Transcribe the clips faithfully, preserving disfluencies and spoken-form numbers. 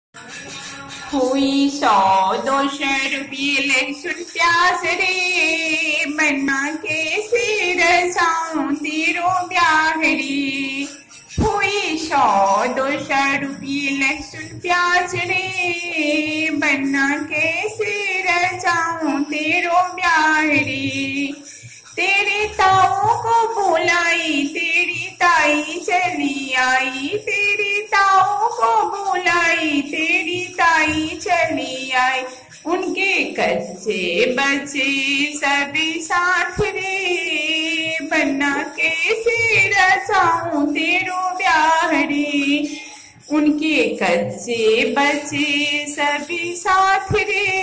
हुई सौ दो सौ रुपये लहसुन प्याज रे, बना के सिर जाऊं तेरो ब्याह रे। हुई सौ दो सौ रुपये लहसुन प्याज रे, बना के सिर जाऊं तेरो ब्याह रे। तेरी ताऊ को बुलाई तेरी ताई चली आई, तेरी ताऊ को बुलाई तेरी ताई चली आई। उनके कच्चे बच्चे सभी साथ रे, बना के सिर जाऊं तेरो ब्याह रे। उनके कच्चे बच्चे सभी साथ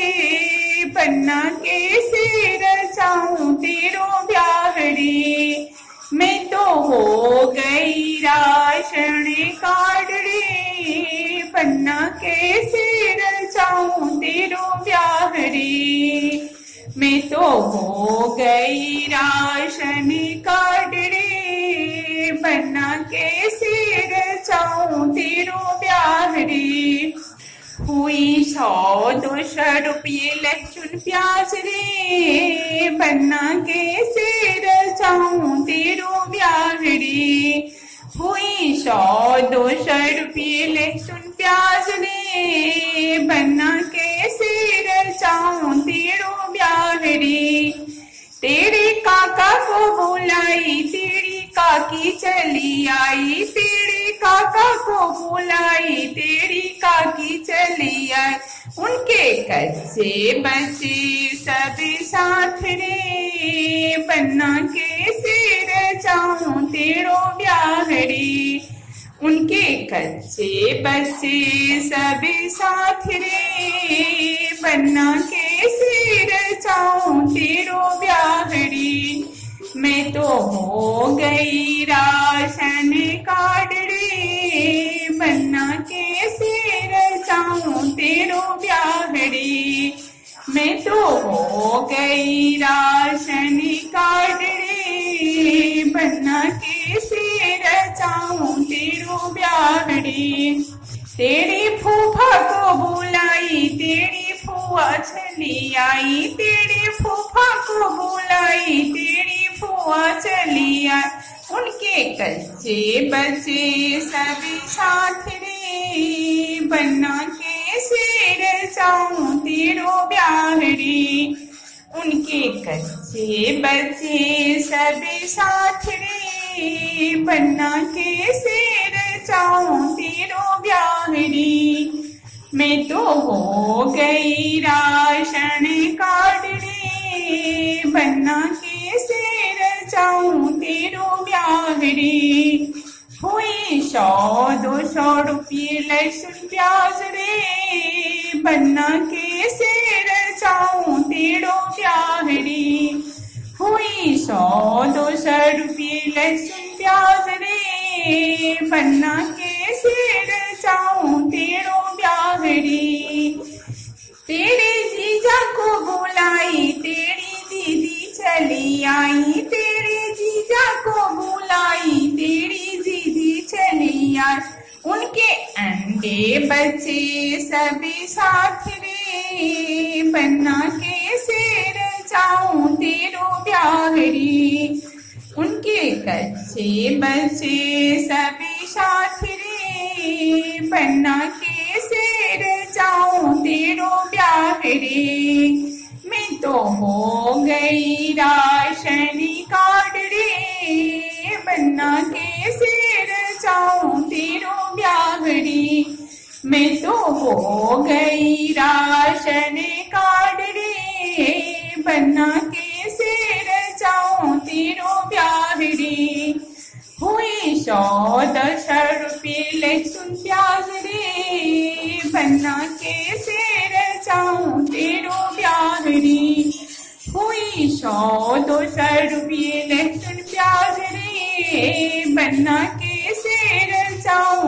रे, बना के सिर जाऊं तेरो ब्याह रे। मैं तो हो गई राशन कार्ड रे, बना के सिर जाऊं तेरो ब्याह रे। मैं तो हो गई राशन कार्ड रे, बना के सिर जाऊं तेरो ब्याह रे। हुई सौ दो सौ रुपये लहसुन प्याज रे, बना के सिर जाऊं तेरो ब्याह रे। हुई सौ दो सौ रुपये लहसुन प्याज रे, बना के सिर जाऊं तेरो ब्याह रे। तेरे काका को बुलाई तेरी काकी चली आई, तेरे काका को बुलाई तेरी काकी चली आई। उनके कच्चे बच्चे सभी साथ रे, बना के सिर जाऊं तेरो ब्याह रे। उनके कच्चे बच्चे सभी साथ रे, बना के सिर जाऊं तेरो ब्याह रे। मैं तो हो गई राशन कार्ड रे, बना के सिर जाऊं तेरो ब्याह रे। मैं तो हो गई राशन कार्ड रे, बना के सिर जाऊं तेरो ब्याह रे। तेरी फूफा को बुलाई तेरी फुआ चली आई, तेरी फूफा को बुलाई तेरी फुआ चली आई। उनके कच्चे बच्चे सभी साथ रे, बना के सिर जाऊं तेरो ब्याह रे। उनके कच्चे बच्चे सभी साथ रे, बना के सिर जाऊं तेरो ब्याह रे। मैं तो हो गई राशन कार्ड रे, बना के सिर जाऊं तेरो ब्याह रे। हुई सौ दो सौ रुपये लहसुन प्याज रे, बना के सिर जाऊं तेरो ब्याह रे। हुई सौ दो सौ रुपये लहसुन प्याज रे, बना के सिर जाऊं तेरो ब्याह रे। तेरे जीजा को बुलाई तेरी दीदी चली आई, तेरे जीजा को बुलाई तेरी दीदी चली आई। उनके अंडे बच्चे सभी साथ रे, बना के सिर जाऊं तेरो ब्याह रे। उनके कच्चे बच्चे सभी साथ रे, बना के सिर जाऊं तेरो ब्याह रे। मैं तो हो गई राशन कार्ड रे, बना के सिर जाऊं तेरो ब्याह रे। मैं तो हो गई राशन कार्ड रे, बना के सिर जाऊं तेरो ब्याह रे। हुई सौ दस रुपये लहसुन प्याज रे, बना के सिर जाऊं तेरो ब्याह रे। हुई सौ दो सौ रुपये लहसुन प्याज रे, बना के सिर जाऊं